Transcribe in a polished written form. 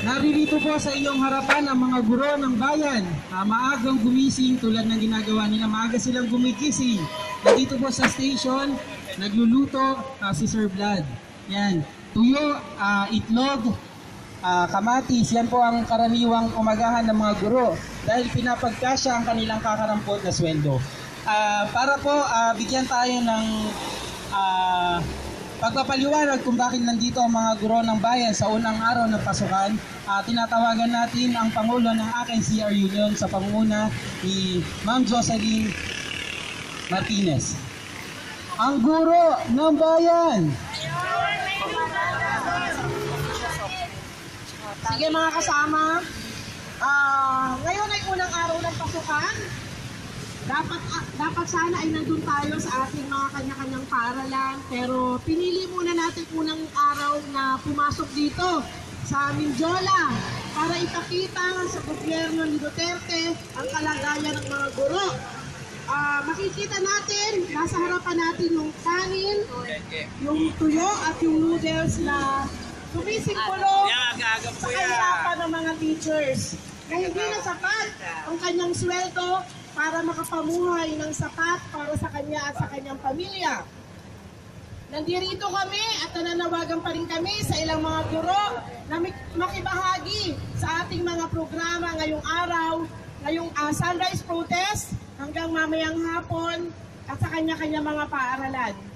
Naririto po sa inyong harapan ang mga guro ng bayan. Maagang gumising tulad ng ginagawa nila. Maaga silang gumigising. Nandito po sa station, nagluluto si Sir Vlad. Yan, tuyo, itlog, kamatis. Yan po ang karaniwang umagahan ng mga guro dahil pinapagkasya ang kanilang kakarampot na sweldo. Para po bigyan tayo ng pagpapaliwanag kung bakit nandito ang mga guro ng bayan sa unang araw ng pasukan, tinatawagan natin ang Pangulo ng aking CR Union sa pangunguna ni Ma'am Jocelyn Martinez. Ang guro ng bayan! Sige mga kasama, ngayon ay unang araw ng pasukan. Dapat sana ay nandun tayo sa ating mga kanya-kanyang paaralan, pero pinili muna natin unang araw na pumasok dito sa Mindiola para ipakita sa gobyerno ni Duterte ang kalagayan ng mga guro. Makikita natin, nasa harapan natin yung kanin, yung tuyo at yung noodles na sumisimbolo sa kahirapan ng mga teachers na hindi na sapat ang kanyang sweldo para makapamuhay ng sapat para sa kanya at sa kanyang pamilya. Nandito kami at nananawagan pa rin kami sa ilang mga guro na makibahagi sa ating mga programa ngayong araw, ngayong sunrise protest hanggang mamayang hapon at sa kanya-kanya mga paaralan.